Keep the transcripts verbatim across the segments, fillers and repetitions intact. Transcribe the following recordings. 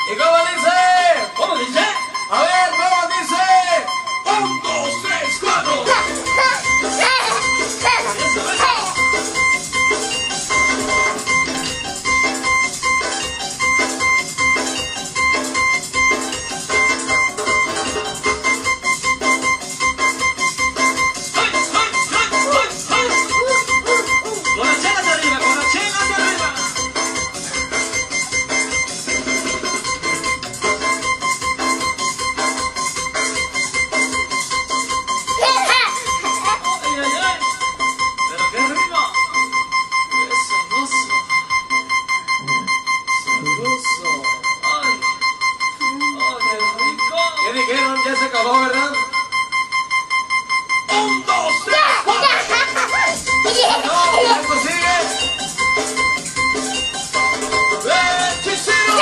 ¿Y cómo dice? ¿Cómo dice? A ver, ¿cómo dice? Un, dos, tres, cuatro. Eso, eso. ¿Qué dijeron? Ya se acabó, ¿verdad? Un, dos, tres, cuatro. No, esto sigue. ¡Hechicero!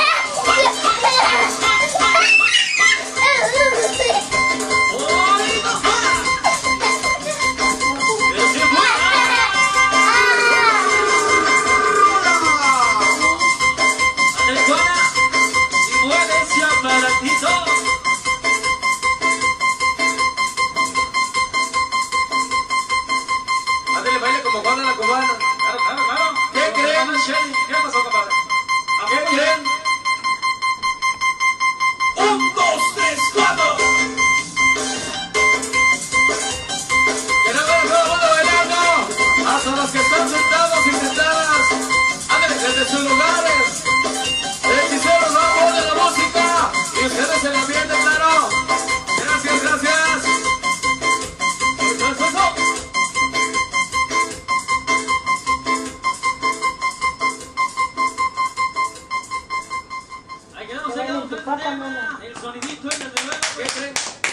Ándale, baile como Juana la cubana. Claro, claro, claro. ¿Qué creen? ¿Qué pasó, compadre? ¿Qué creen? Un, dos, tres, cuatro. Que no vea todo el mundo bailando. Hasta los que están sentados y sentadas. Ándale, desde sus lugares. El hechicero no pone la música. Y ustedes se la ambiente, claro. Gracias, gracias. Eso, eso, eso. Ahí quedamos, ahí quedamos. El sonidito, el de nuevo. ¿Qué creen?